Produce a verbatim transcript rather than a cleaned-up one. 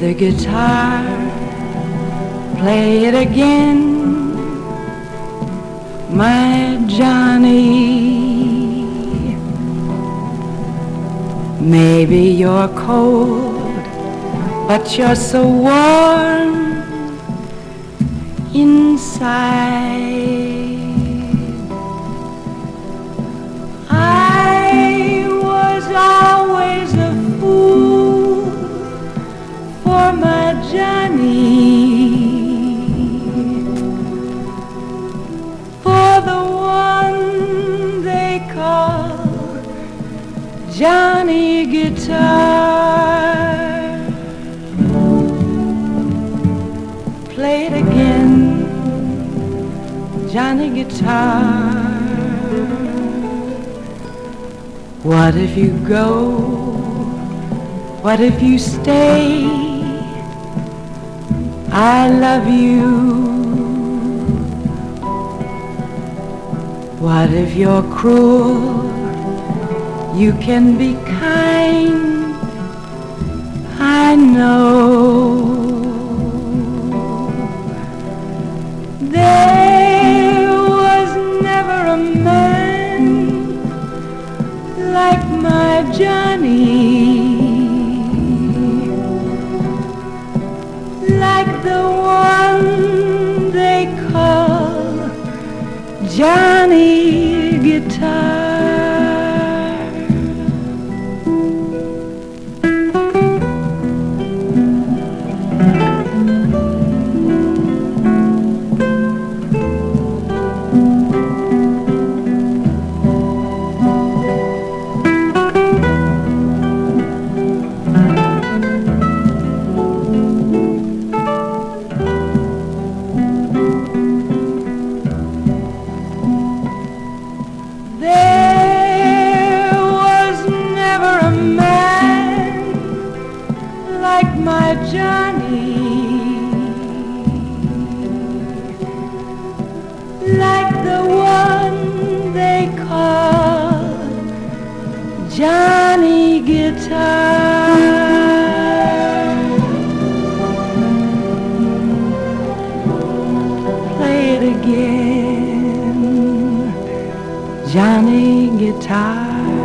the guitar, play it again, my Johnny. Maybe you're cold, but you're so warm inside. I was always a fool for my Johnny, for the one they call Johnny Guitar. Play it again, Johnny Guitar. What if you go? What if you stay? I love you. What if you're cruel? You can be kind, I know. There was never a man like my Johnny, like the one they call Johnny Guitar. My Johnny, like the one they call Johnny Guitar. Play it again, Johnny Guitar.